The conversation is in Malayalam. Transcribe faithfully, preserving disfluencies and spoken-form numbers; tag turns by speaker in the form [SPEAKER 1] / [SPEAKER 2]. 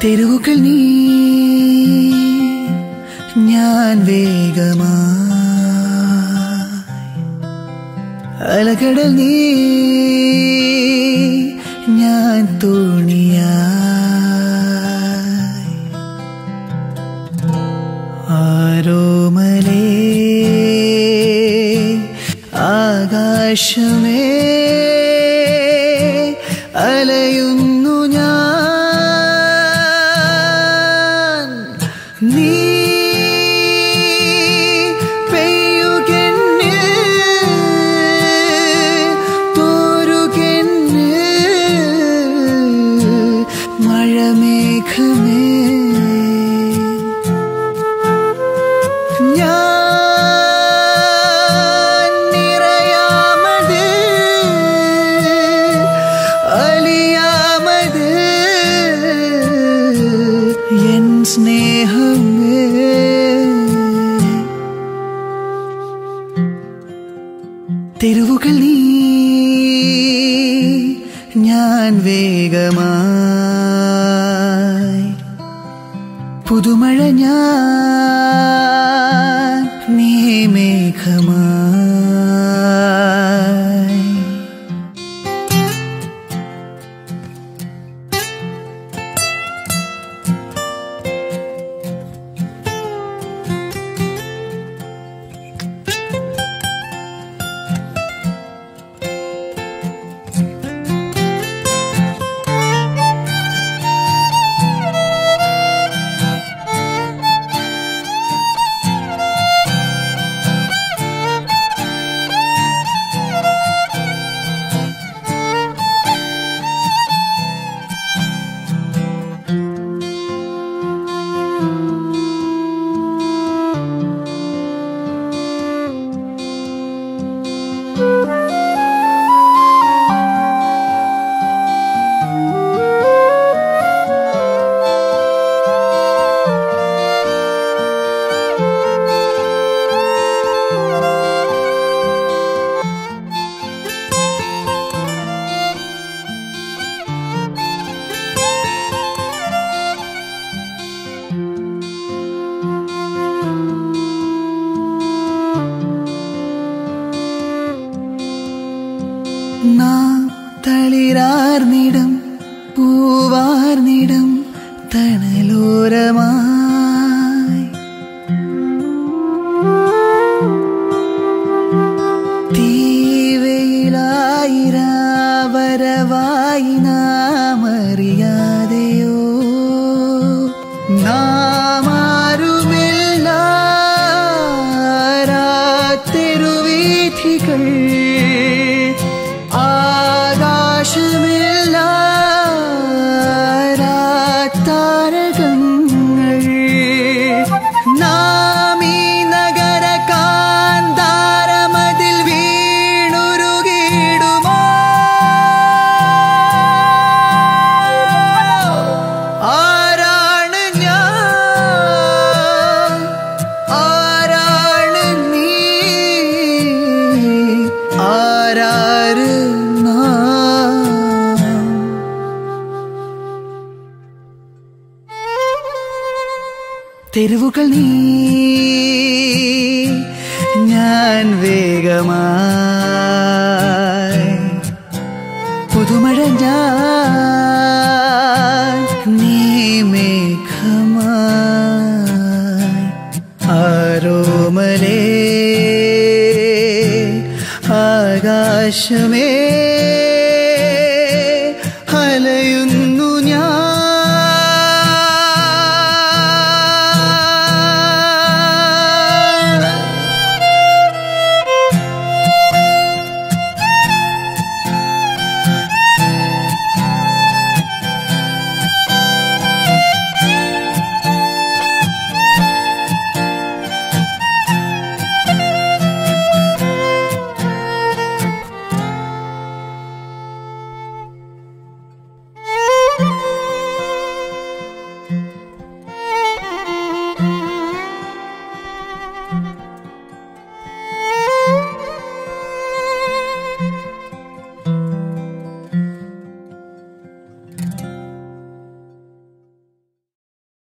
[SPEAKER 1] തെരുവുകൾ നീ ഞാൻ വേഗമായി അലകടൽ നീ ഞാൻ തോണിയായി ആരോമലേ ആകാശമേ അലയുന്നു ഞാൻ നീ മഴമേഘമേ ഞാൻ നിറയാമത് അലിയാമത് എൻ സ്നേഹമേ തെരുവുകൾ നീ ഞാൻ വേഗമായി പുതുമഴ ഞാൻ നീ മേഘമായി നാം തളിരാർന്നിടം പൂവാർന്നിടം തണലോരമായി തീവയിലായിരാവരവായി നാം അറിയാതെയോ നാം ആരുമില്ല തെരുവീഥികൾ ആകാശമില്ല താരകങ്ങൾ നാം ഈ നഗര കാന്താരമതിൽ വീണുരുകിടുമോ ആരാണ് ഞാൻ ആരാണ് നീ ആരാര് തെരുവുകൾ നീ ഞാൻ വേഗമായി പുതുമഴ ഞാൻ നീ മേഘമായി ആരോമലേ ആകാശമേ